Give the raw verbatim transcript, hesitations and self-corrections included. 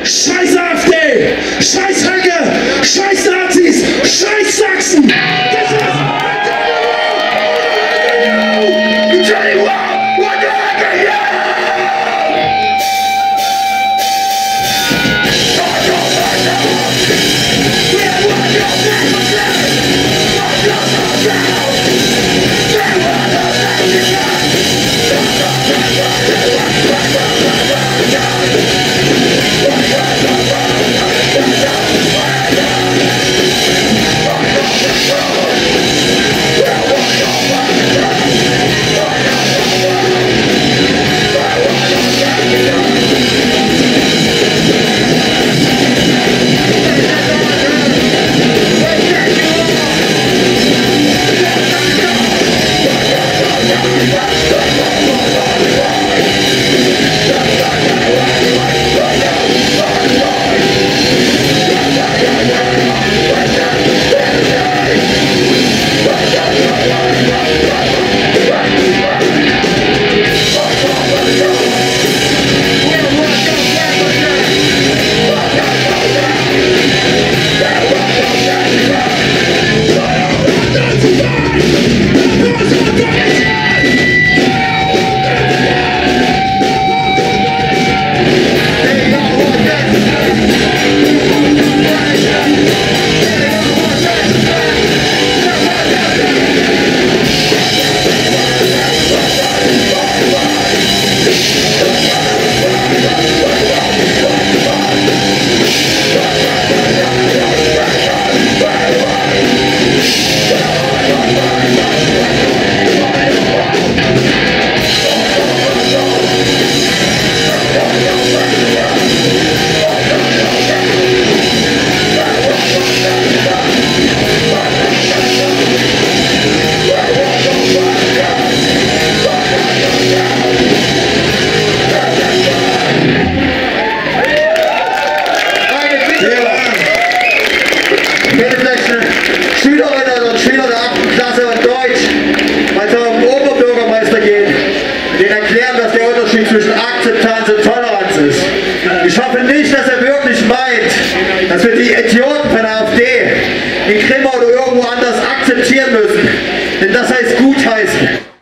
Scheiß A F D! Scheiß Höcke! Scheiß Nazis! Scheiß Sachsen! Das ist Schülerinnen und Schüler der achten Klasse und Deutsch mal zum Oberbürgermeister gehen, den erklären, was der Unterschied zwischen Akzeptanz und Toleranz ist. Ich hoffe nicht, dass er wirklich meint, dass wir die Idioten von der A F D in Grimma oder irgendwo anders akzeptieren müssen, denn das heißt gutheißen.